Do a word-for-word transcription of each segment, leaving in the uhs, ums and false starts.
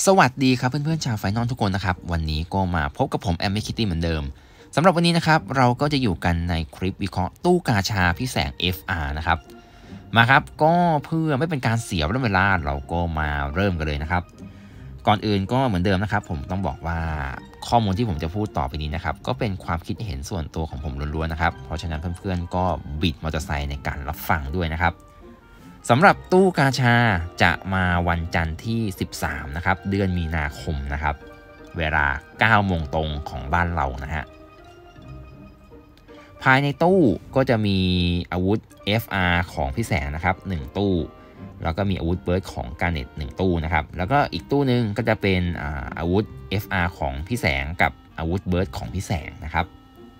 สวัสดีครับเพื่อนๆชาวไฟนอลทุกคนนะครับวันนี้ก็มาพบกับผมแอมเมคิตตี้เหมือนเดิมสำหรับวันนี้นะครับเราก็จะอยู่กันในคลิปวิเคราะห์ตู้กาชาพี่แสง เอฟ อาร์ นะครับมาครับก็เพื่อไม่เป็นการเสียเวลาเราก็มาเริ่มกันเลยนะครับก่อนอื่นก็เหมือนเดิมนะครับผมต้องบอกว่าข้อมูลที่ผมจะพูดต่อไปนี้นะครับก็เป็นความคิดเห็นส่วนตัวของผมล้วนๆนะครับเพราะฉะนั้นเพื่อนๆก็บิดมอเตอร์ไซค์ในการรับฟังด้วยนะครับสำหรับตู้กาชาจะมาวันจันทร์ที่สิบสามนะครับเดือนมีนาคมนะครับเวลาเก้าโมงตรงของบ้านเรานะฮะภายในตู้ก็จะมีอาวุธ เอฟ อาร์ ของพี่แสงนะครับหนึ่งตู้แล้วก็มีอาวุธเบิร์ดของการเน็ตหนึ่งตู้นะครับแล้วก็อีกตู้หนึ่งก็จะเป็นอาอาวุธ เอฟ อาร์ ของพี่แสงกับอาวุธเบิร์ดของพี่แสงนะครับ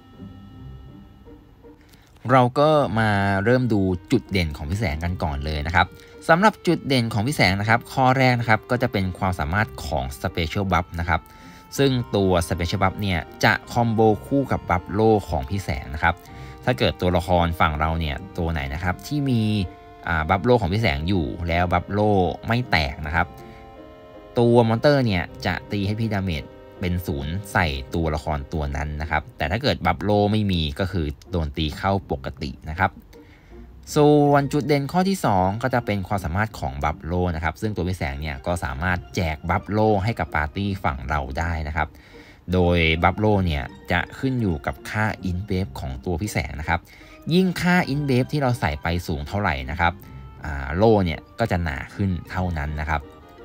เราก็มาเริ่มดูจุดเด่นของพี่แสงกันก่อนเลยนะครับสำหรับจุดเด่นของพี่แสงนะครับข้อแรกนะครับก็จะเป็นความสามารถของ Special Buff นะครับซึ่งตัว Special Buff เนี่ยจะคอมโบคู่กับบัฟโลของพี่แสงนะครับถ้าเกิดตัวละครฝั่งเราเนี่ยตัวไหนนะครับที่มีบัฟโลของพี่แสงอยู่แล้วบัฟโลไม่แตกนะครับตัวมอนเตอร์เนี่ยจะตีให้พี่ดาเมจเป็นศูนย์ใส่ตัวละครตัวนั้นนะครับแต่ถ้าเกิดบัฟโลไม่มีก็คือโดนตีเข้าปกตินะครับส่วนจุดเด่นข้อที่สองก็จะเป็นความสามารถของบัฟโลนะครับซึ่งตัวพี่แสงเนี่ยก็สามารถแจกบัฟโลให้กับปาร์ตี้ฝั่งเราได้นะครับโดยบัฟโลเนี่ยจะขึ้นอยู่กับค่าอินเบฟของตัวพี่แสงนะครับยิ่งค่าอินเบฟที่เราใส่ไปสูงเท่าไหร่นะครับโลเนี่ยก็จะหนาขึ้นเท่านั้นนะครับ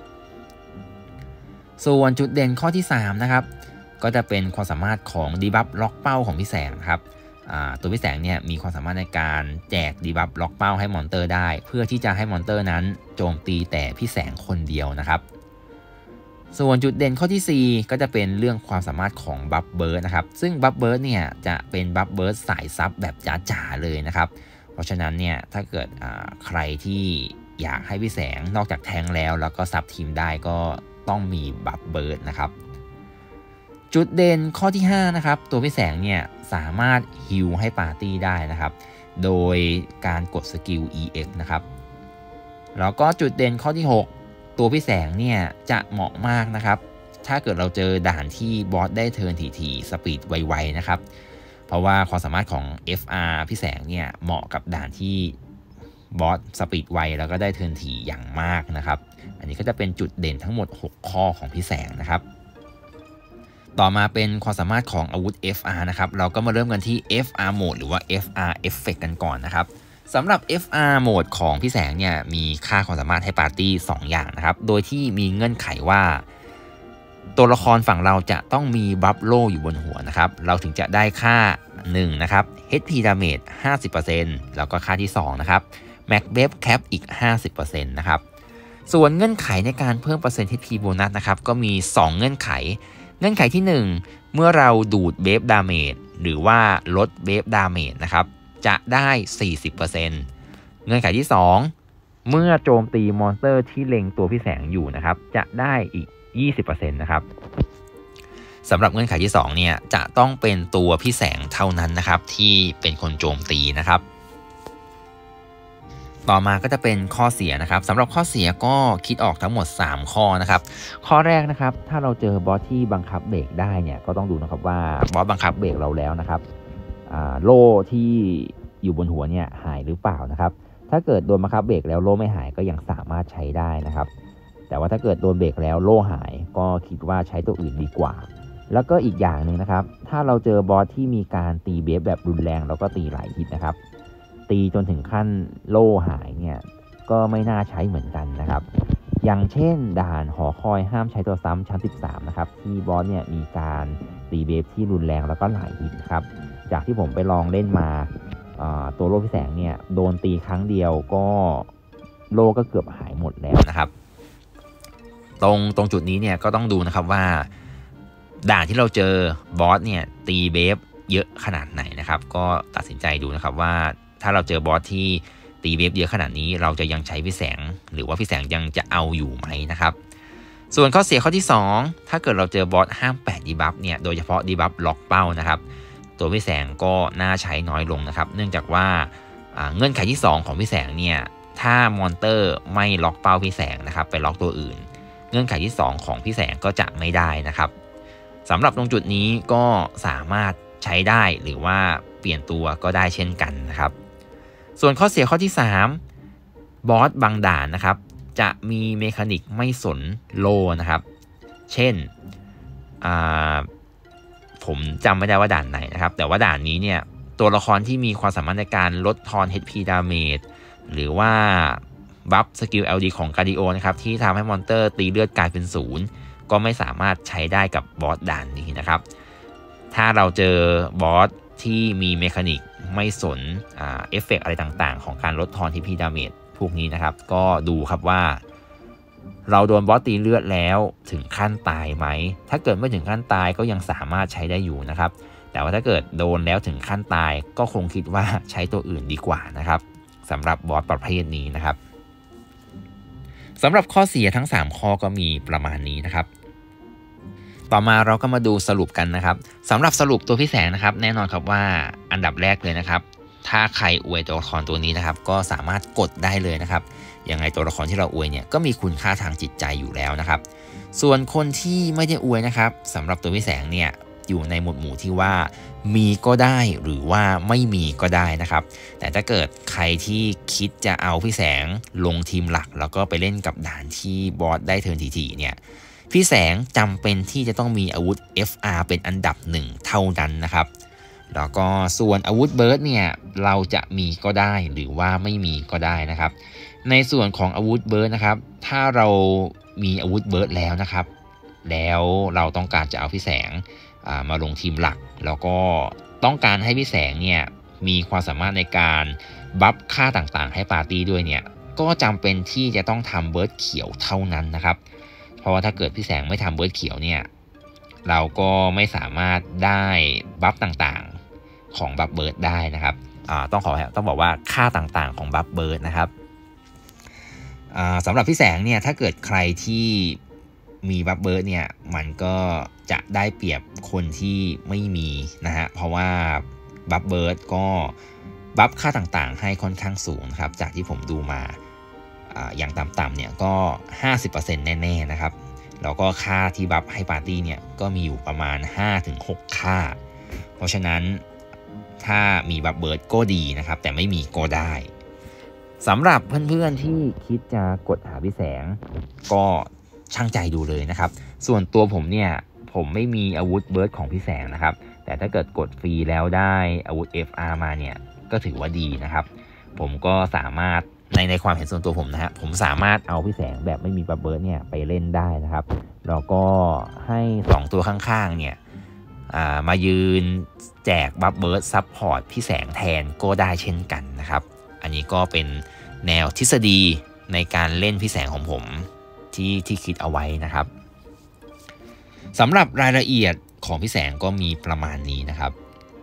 ส่วนจุดเด่นข้อที่สามนะครับก็จะเป็นความสามารถของดีบัฟล็อกเป้าของพี่แสงครับตัวพี่แสงเนี่ยมีความสามารถในการแจกดีบัฟล็อกเป้าให้มอนเตอร์ได้เพื่อที่จะให้มอนเตอร์นั้นโจมตีแต่พี่แสงคนเดียวนะครับส่วนจุดเด่นข้อที่สี่ก็จะเป็นเรื่องความสามารถของบัฟเบิร์ดนะครับซึ่งบัฟเบิร์ดเนี่ยจะเป็นบัฟเบิร์ดสายซับแบบจ๋าๆเลยนะครับเพราะฉะนั้นเนี่ยถ้าเกิดใครที่อยากให้พี่แสงนอกจากแทงแล้วแล้วก็ซับทีมได้ก็ต้องมีบัฟเบิร์ดนะครับจุดเด่นข้อที่ห้านะครับตัวพี่แสงเนี่ยสามารถฮีลให้ปาร์ตี้ได้นะครับโดยการกดสกิล อี เอ็กซ์ นะครับแล้วก็จุดเด่นข้อที่หกตัวพี่แสงเนี่ยจะเหมาะมากนะครับถ้าเกิดเราเจอด่านที่บอสได้เทิร์นถี่ๆสปีดไวๆนะครับเพราะว่าความสามารถของ เอฟ อาร์ พี่แสงเนี่ยเหมาะกับด่านที่บอสสปีดไวแล้วก็ได้เทิร์นถี่อย่างมากนะครับอันนี้ก็จะเป็นจุดเด่นทั้งหมดหกข้อของพี่แสงนะครับต่อมาเป็นความสามารถของอาวุธ เอฟ อาร์ นะครับเราก็มาเริ่มกันที่ เอฟ อาร์ Mode หรือว่า เอฟ อาร์ Effect กันก่อนนะครับสำหรับ เอฟ อาร์ Mode ของพี่แสงเนี่ยมีค่าความสามารถให้ปาร์ตี้สองอย่างนะครับโดยที่มีเงื่อนไขว่าตัวละครฝั่งเราจะต้องมีบัฟโลอยู่บนหัวนะครับเราถึงจะได้ค่าหนึ่งนะครับ เอช พี Damage ห้าสิบเปอร์เซ็นต์ แล้วก็ค่าที่สองนะครับ Max Wave Cap อีก ห้าสิบเปอร์เซ็นต์ นะครับส่วนเงื่อนไขในการเพิ่มเปอร์เซ็นต์ เอช พี โบนัสนะครับก็มีสองเงื่อนไขเงื่อนไขที่หนึ่งเมื่อเราดูดเบฟดาเมจหรือว่าลดเบฟดาเมจนะครับจะได้ สี่สิบเปอร์เซ็นต์ เงื่อนไขที่สองเมื่อโจมตีมอนสเตอร์ที่เล็งตัวพี่แสงอยู่นะครับจะได้อีก ยี่สิบเปอร์เซ็นต์ นะครับสำหรับเงื่อนไขที่สองเนี่ยจะต้องเป็นตัวพี่แสงเท่านั้นนะครับที่เป็นคนโจมตีนะครับต่อมาก็จะเป็นข้อเสียนะครับสำหรับข้อเสียก็คิดออกทั้งหมดสามข้อนะครับข้อแรกนะครับถ้าเราเจอบอสที่บังคับเบรกได้เนี่ยก็ต้องดูนะครับว่าบอสบังคับเบรกเราแล้วนะครับโล่ที่อยู่บนหัวเนี่ยหายหรือเปล่านะครับถ้าเกิดโดนบังคับเบรกแล้วโล่ไม่หายก็ยังสามารถใช้ได้นะครับแต่ว่าถ้าเกิดโดนเบรกแล้วโล่หายก็คิดว่าใช้ตัวอื่นดีกว่าแล้วก็อีกอย่างหนึ่งนะครับถ้าเราเจอบอสที่มีการตีเบฟแบบรุนแรงแล้วก็ตีหลายฮิตนะครับตีจนถึงขั้นโล่หายเนี่ยก็ไม่น่าใช้เหมือนกันนะครับอย่างเช่นด่านหอคอยห้ามใช้ตัวซ้ำชั้นสิบสามนะครับที่บอสเนี่ยมีการตีเบฟที่รุนแรงแล้วก็หลายฮิตครับจากที่ผมไปลองเล่นมาตัวโล่พี่แสงเนี่ยโดนตีครั้งเดียวก็โล่ก็เกือบหายหมดแล้วนะครับตรงตรงจุดนี้เนี่ยก็ต้องดูนะครับว่าด่านที่เราเจอบอสเนี่ยตีเบฟเยอะขนาดไหนนะครับก็ตัดสินใจดูนะครับว่าถ้าเราเจอบอสที่ตีเวฟเยอะขนาดนี้เราจะยังใช้พี่แสงหรือว่าพี่แสงยังจะเอาอยู่ไหมนะครับส่วนข้อเสียข้อที่สองถ้าเกิดเราเจอบอสห้ามแปดดีบัฟเนี่ยโดยเฉพาะดีบัฟล็อกเป้านะครับตัวพี่แสงก็น่าใช้น้อยลงนะครับเนื่องจากว่าเงื่อนไขที่สองของพี่แสงเนี่ยถ้ามอนเตอร์ไม่ล็อกเป้าพี่แสงนะครับไปล็อกตัวอื่นเงื่อนไขที่สองของพี่แสงก็จะไม่ได้นะครับสำหรับตรงจุดนี้ก็สามารถใช้ได้หรือว่าเปลี่ยนตัวก็ได้เช่นกันนะครับส่วนข้อเสียข้อที่สามบอสบางด่านนะครับจะมีเมคานิกไม่สนโลนะครับเช่นผมจำไม่ได้ว่าด่านไหนนะครับแต่ว่าด่านนี้เนี่ยตัวละครที่มีความสามารถในการลดทอน เอช พี damage หรือว่าบัฟสกิล แอล ดี ของการ์ดิโอนะครับที่ทำให้มอนเตอร์ตีเลือดกลายเป็นศูนย์ก็ไม่สามารถใช้ได้กับบอสด่านนี้นะครับถ้าเราเจอบอสที่มีเมคานิกไม่สนเอฟเฟกต์อะไรต่างๆของการลดทอน เอช พี damage พวกนี้นะครับก็ดูครับว่าเราโดนบอสตีเลือดแล้วถึงขั้นตายไหมถ้าเกิดไม่ถึงขั้นตายก็ยังสามารถใช้ได้อยู่นะครับแต่ว่าถ้าเกิดโดนแล้วถึงขั้นตายก็คงคิดว่าใช้ตัวอื่นดีกว่านะครับสำหรับบอสประเภทนี้นะครับสำหรับข้อเสียทั้งสามข้อก็มีประมาณนี้นะครับต่อมาเราก็มาดูสรุปกันนะครับสำหรับสรุปตัวพี่แสงนะครับแน่นอนครับว่าอันดับแรกเลยนะครับถ้าใครอวยตัวละครตัวนี้นะครับก็สามารถกดได้เลยนะครับยังไงตัวละครที่เราอวยเนี่ยก็มีคุณค่าทางจิตใจอยู่แล้วนะครับส่วนคนที่ไม่ได้อวยนะครับสำหรับตัวพี่แสงเนี่ยอยู่ในหมวดหมู่ที่ว่ามีก็ได้หรือว่าไม่มีก็ได้นะครับแต่ถ้าเกิดใครที่คิดจะเอาพี่แสงลงทีมหลักแล้วก็ไปเล่นกับด่านที่บอสได้เทิร์นทีๆเนี่ยพี่แสงจำเป็นที่จะต้องมีอาวุธ เอฟ อาร์ เป็นอันดับหนึ่งเท่านั้นนะครับแล้วก็ส่วนอาวุธเบิร์ดเนี่ยเราจะมีก็ได้หรือว่าไม่มีก็ได้นะครับในส่วนของอาวุธเบิร์ดนะครับถ้าเรามีอาวุธเบิร์ดแล้วนะครับแล้วเราต้องการจะเอาพี่แสงมาลงทีมหลักแล้วก็ต้องการให้พี่แสงเนี่ยมีความสามารถในการบัฟค่าต่างๆให้ปาร์ตี้ด้วยเนี่ยก็จำเป็นที่จะต้องทำเบิร์ดเขียวเท่านั้นนะครับเพราะว่าถ้าเกิดพี่แสงไม่ทำเบิร์ดเขียวเนี่ยเราก็ไม่สามารถได้บัฟต่างๆของบัฟเบิร์ดได้นะครับต้องขอต้องบอกว่าค่าต่างๆของบัฟเบิร์ดนะครับสำหรับพี่แสงเนี่ยถ้าเกิดใครที่มีบัฟเบิร์ดเนี่ยมันก็จะได้เปรียบคนที่ไม่มีนะฮะเพราะว่าบัฟเบิร์ดก็บัฟค่าต่างๆให้ค่อนข้างสูงนะครับจากที่ผมดูมาอย่างต่ำๆเนี่ยก็ ห้าสิบเปอร์เซ็นต์ แน่ๆนะครับแล้วก็ค่าที่บัฟให้ปาร์ตี้เนี่ยก็มีอยู่ประมาณ ห้าถึงหก ค่าเพราะฉะนั้นถ้ามีบัฟเบิร์ดก็ดีนะครับแต่ไม่มีก็ได้สำหรับเพื่อนๆที่คิดจะกดหาพี่แสงก็ช่างใจดูเลยนะครับส่วนตัวผมเนี่ยผมไม่มีอาวุธเบิร์ดของพี่แสงนะครับแต่ถ้าเกิดกดฟรีแล้วได้อาวุธ เอฟ อาร์ มาเนี่ยก็ถือว่าดีนะครับผมก็สามารถในในความเห็นส่วนตัวผมนะฮะผมสามารถเอาพี่แสงแบบไม่มีบัฟเบิร์ดเนี่ยไปเล่นได้นะครับแล้วก็ให้สองตัวข้างๆเนี่ยมายืนแจกบัฟเบิร์ดซับพอร์ตพี่แสงแทนก็ได้เช่นกันนะครับอันนี้ก็เป็นแนวทฤษฎีในการเล่นพี่แสงของผมที่ที่คิดเอาไว้นะครับสำหรับรายละเอียดของพี่แสงก็มีประมาณนี้นะครับ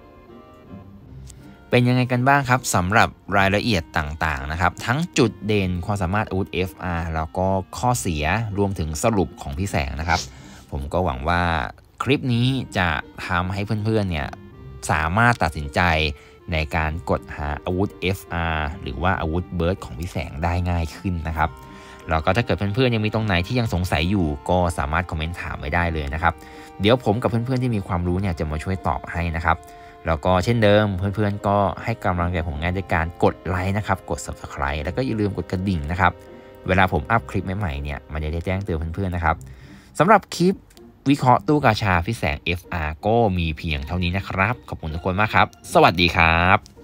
เป็นยังไงกันบ้างครับสำหรับรายละเอียดต่างๆนะครับทั้งจุดเด่นความสามารถอาวุธ เอฟ อาร์ แล้วก็ข้อเสียรวมถึงสรุปของพี่แสงนะครับผมก็หวังว่าคลิปนี้จะทำให้เพื่อนๆเนี่ยสามารถตัดสินใจในการกดหาอาวุธ เอฟ อาร์ หรือว่าอาวุธเบิร์ดของพี่แสงได้ง่ายขึ้นนะครับแล้วก็ถ้าเกิดเพื่อนๆยังมีตรงไหนที่ยังสงสัยอยู่ก็สามารถคอมเมนต์ถามไว้ได้เลยนะครับเดี๋ยวผมกับเพื่อนๆที่มีความรู้เนี่ยจะมาช่วยตอบให้นะครับแล้วก็เช่นเดิมเพื่อนๆก็ให้กำลังใจผมง่ายด้วยการกดไลค์นะครับกด ซับสไครบ์ แล้วก็อย่าลืมกดกระดิ่งนะครับเวลาผมอัพคลิปใหม่ๆเนี่ยมันจะได้แจ้งเตือนเพื่อนๆนะครับสำหรับคลิปวิเคราะห์ตู้กาชาพี่แสง เอฟ อาร์ ก็มีเพียงเท่านี้นะครับขอบคุณทุกคนมากครับสวัสดีครับ